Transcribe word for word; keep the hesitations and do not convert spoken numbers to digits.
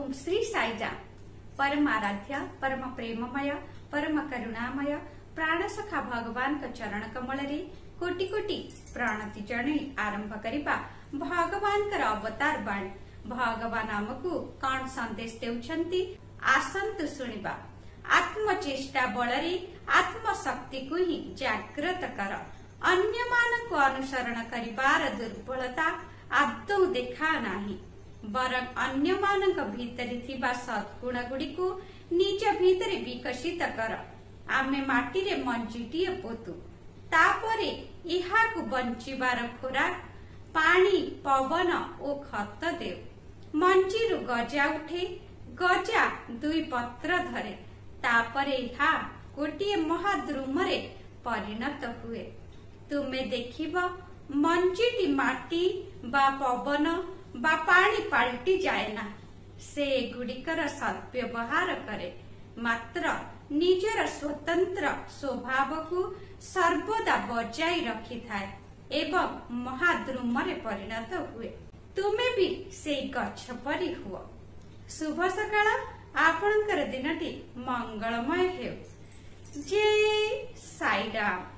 ओम श्री साईराम। परमाराध्य परम प्रेममय परम करुणामय प्राणसखा भगवान का चरण कमल रे कोटि कोटि प्रणति जणे आरंभ करिबा भगवान कर अवतार बाणी। भगवान आमको कौन संदेश देउछंती आसंतु सुनिबा। आत्मचेष्टा बलरे आत्मशक्ति को ही जागृत कर। अन्य मानक अनुसरण करिबार दुर्बलता आदौ देखा नाही, बरं अन्य मानक भीतरी थिबा सद्गुण गुडी को निज भीतरे विकसित कर। आमे माटी रे मंजीटीए पोतु, तापरे इहा को बंचिबार खोराक पानी पवन ओ खत देव। मंजीरु गजा उठे, गजा दुई पत्र धरे, तापरे इहा गोटिए महाद्रुमरे परिणत हुए। तुमे देखिब मंजीटी माटी बा पवन बा पानी पाल्टी जाए ना, से गुड़िकर सद्व्यवहार करे, मात्र निजर स्वतंत्र स्वभाव को सर्वदा बजाई रखी थाए एवं महाद्रुमरे परिणत हुए। तुमे भी से गछ परी हुओ। शुभ सकाळ, आपणकर दिनटी मंगलमय हेउ। जय साईराम।